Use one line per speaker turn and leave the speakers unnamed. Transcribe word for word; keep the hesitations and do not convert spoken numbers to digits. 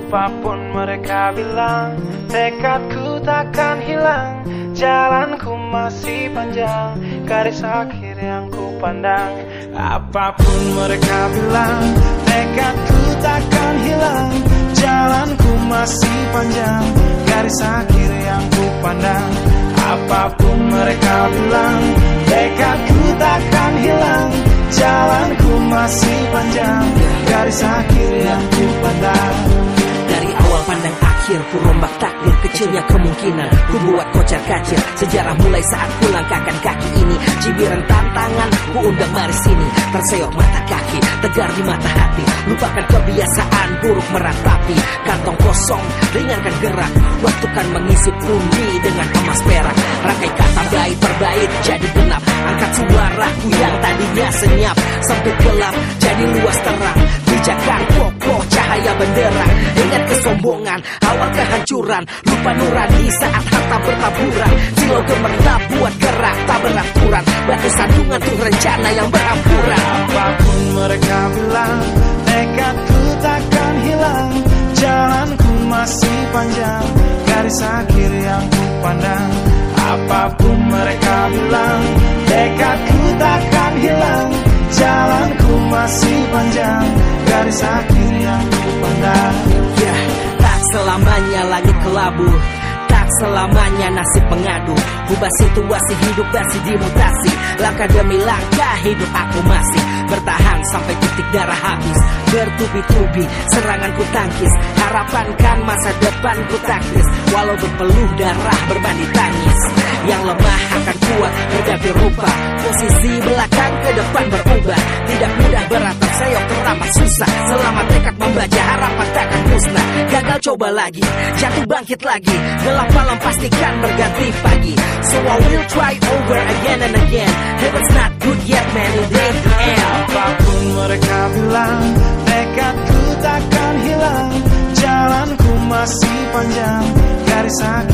Apapun mereka bilang, tekadku takkan hilang. Jalanku masih panjang, garis akhir yang ku pandang. Apapun mereka bilang, tekadku takkan hilang. Jalanku masih panjang, garis akhir yang ku pandang. Apapun mereka bilang, tekadku takkan hilang. Jalanku masih panjang, garis akhir yang ku pandang.
Dari awal pandang akhir, ku rombak takdir. Kecilnya kemungkinan ku buat kocar kacir. Sejarah mulai saat ku langkahkan kaki ini. Cibiran tantangan ku undang mari sini. Terseok mata kaki, tegar di mata hati. Lupakan kebiasaan buruk meratapi. Kantong kosong, ringankan gerak. Waktu kan mengisi pundi dengan emas perak. Rangkai kata bait per bait jadi genap. Angkat suaraku yang tadinya senyap. Sempit gelap jadi luas terang. Pijakan kokoh cahaya benderang. Ingat kesombongan, awal kehancuran. Lupa nurani saat harta bertaburan. Silau gemerlap buat gerak tak beraturan. Batu sandungan tuh rencana yang berampuran.
Apapun mereka bilang, tekadku takkan hilang. Jalanku masih panjang, garis akhir yang ku pandang. Apapun mereka bilang, tekadku takkan hilang. Jalanku masih panjang, garis akhir yang ku pandang.
Ya, tak selamanya langit kelabu, tak selamanya nasib mengadu. Ubah situasi hidup masih dimutasi. Langkah demi langkah hidup aku masih bertahan sampai titik darah habis. Bertubi-tubi serangan ku tangkis. Harapan kan masa depan ku taktis. Walau berpeluh darah berbanding tangis. Yang lemah akan kuat berganti rupa. Posisi belakang ke depan berubah. Tidak mudah beratap seyok teramat susah. Selama tekad membaca harapan takkan musnah. Gagal coba lagi, jatuh bangkit lagi. Gelap malam pastikan berganti pagi. So I will try over again and again. Heaven's not good yet man, it ain't the end.
Apapun mereka bilang, tekadku takkan hilang. Jalanku masih panjang, garis akhir